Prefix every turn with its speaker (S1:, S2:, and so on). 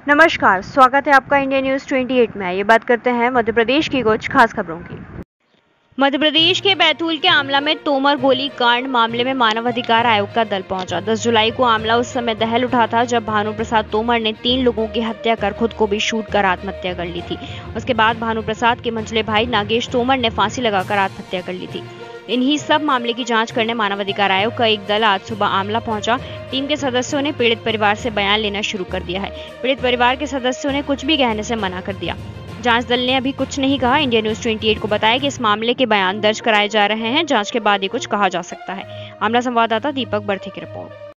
S1: नमस्कार, स्वागत है आपका इंडिया न्यूज 28 में। ये बात करते हैं मध्य प्रदेश की कुछ खास खबरों की। मध्य प्रदेश के बैतूल के आमला में तोमर गोली कांड मामले में मानव अधिकार आयोग का दल पहुंचा। 10 जुलाई को आमला उस समय दहल उठा था जब भानु प्रसाद तोमर ने 3 लोगों की हत्या कर खुद को भी शूट कर आत्महत्या कर ली थी। उसके बाद भानु प्रसाद के मंझले भाई नागेश तोमर ने फांसी लगाकर आत्महत्या कर ली थी। इन्हीं सब मामले की जांच करने मानव अधिकार आयोग का एक दल आज सुबह आमला पहुंचा। टीम के सदस्यों ने पीड़ित परिवार से बयान लेना शुरू कर दिया है। पीड़ित परिवार के सदस्यों ने कुछ भी कहने से मना कर दिया। जांच दल ने अभी कुछ नहीं कहा। इंडिया न्यूज 28 को बताया कि इस मामले के बयान दर्ज कराए जा रहे हैं। जांच के बाद ही कुछ कहा जा सकता है। आमला संवाददाता दीपक बर्थे की रिपोर्ट।